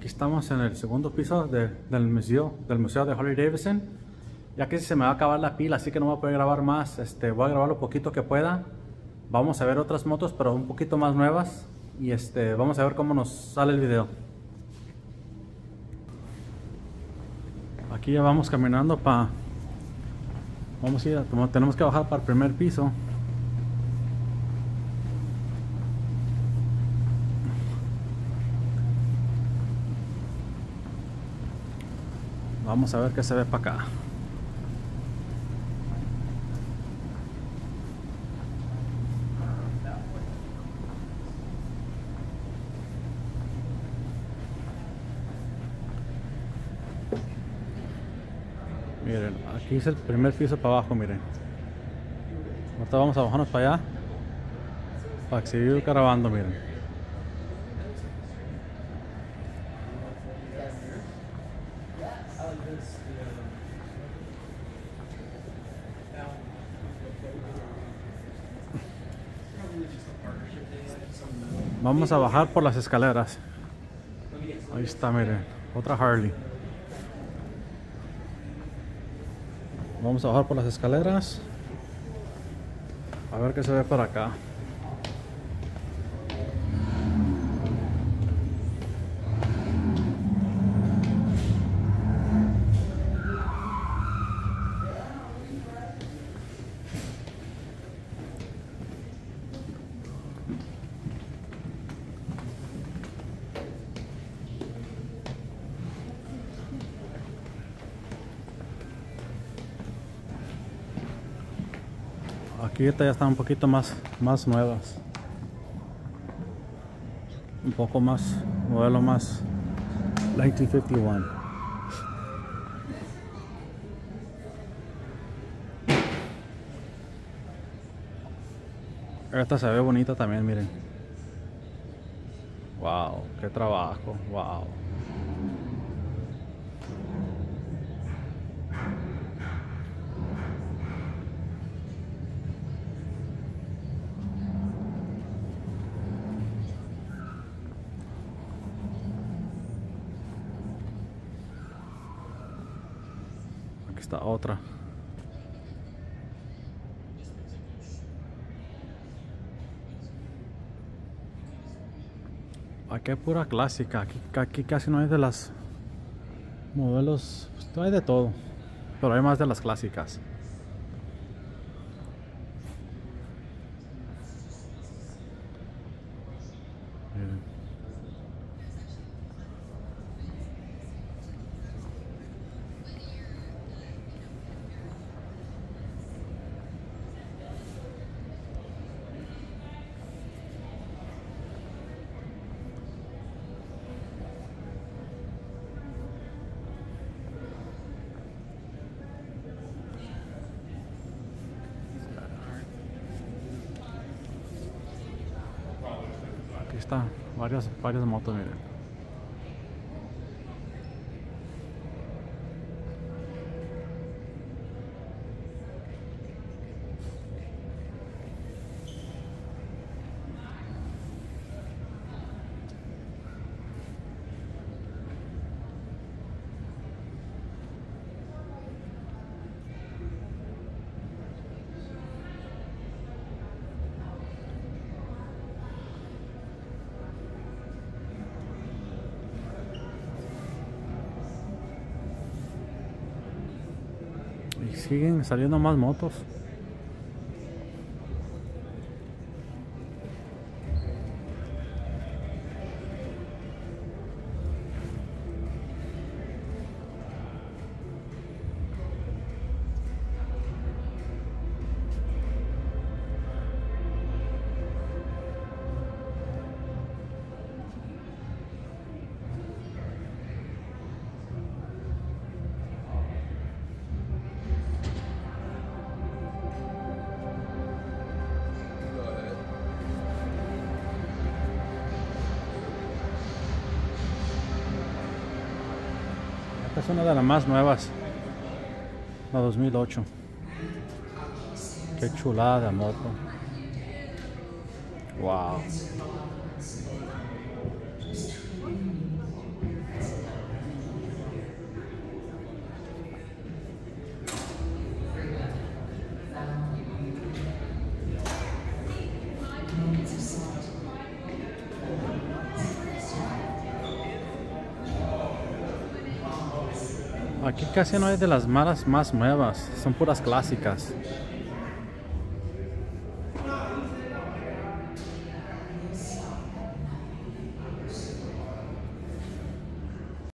estamos en el segundo piso del museo de Harley Davidson. Ya que se me va a acabar la pila, así que no voy a poder grabar más. Voy a grabar lo poquito que pueda. Vamos a ver otras motos, pero un poquito más nuevas. Y vamos a ver cómo nos sale el video. Aquí ya vamos caminando vamos a ir, tenemos que bajar para el primer piso. Vamos a ver qué se ve para acá. Miren, aquí es el primer piso para abajo, miren. Ahorita vamos a bajarnos para allá para seguir grabando, miren. Vamos a bajar por las escaleras. Ahí está, miren, otra Harley. Vamos a bajar por las escaleras. A ver qué se ve por acá. Aquí ya están un poquito más nuevas. Un poco más, modelo más 1951. Esta se ve bonita también, miren. Wow, qué trabajo, wow. Aquí está otra. Aquí hay pura clásica. Aquí casi no hay de las modelos. Pues, hay de todo, pero hay más de las clásicas. Miren. Aquí está, varias motos, miren. Y siguen saliendo más motos. Esta es una de las más nuevas, la 2008. Qué chulada de moto. Wow. Aquí casi no hay de las malas más nuevas, son puras clásicas.